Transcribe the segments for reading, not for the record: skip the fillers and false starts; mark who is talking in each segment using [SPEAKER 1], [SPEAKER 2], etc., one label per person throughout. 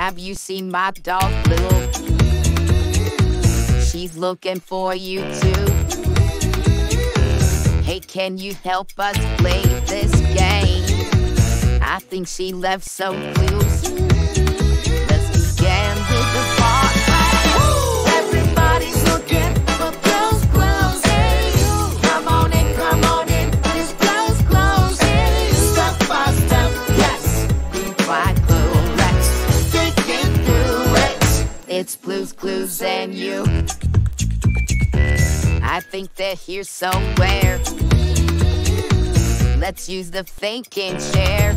[SPEAKER 1] Have you seen my dog Blue? She's looking for you too. Hey, can you help us play this game? I think she left some clues. Let's begin with the part. Everybody's looking for clothes, clothes. Hey, come on in, it's clothes, clothes. Hey, step by step, yes. Clue by clue, let's dig through it. It's Blue's Clues and you. I think they're here somewhere. Let's use the thinking chair.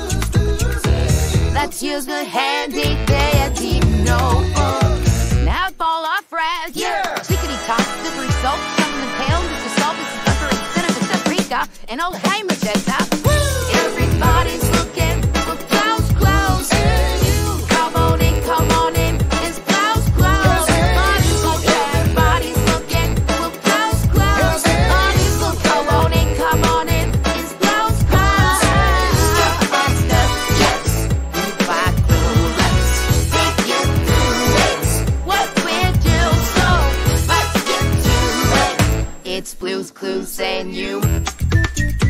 [SPEAKER 1] Let's use the handy dandy notebook. Now fall our friends. Yeah. Chickadee top, slippery soap, something and pale, Mr. Salt, Mr. Pepper, and cinnamon, paprika, and old hey magenta. Everybody's looking for clothes, clothes. Come on in, it's clothes, clothes. Everybody's looking for clothes, clothes. Come on in, it's clothes, clothes. Step by step, yes. Clue by clue, let's take you through it. What we're doing, so let's get to it. It's Blue's Clues and you.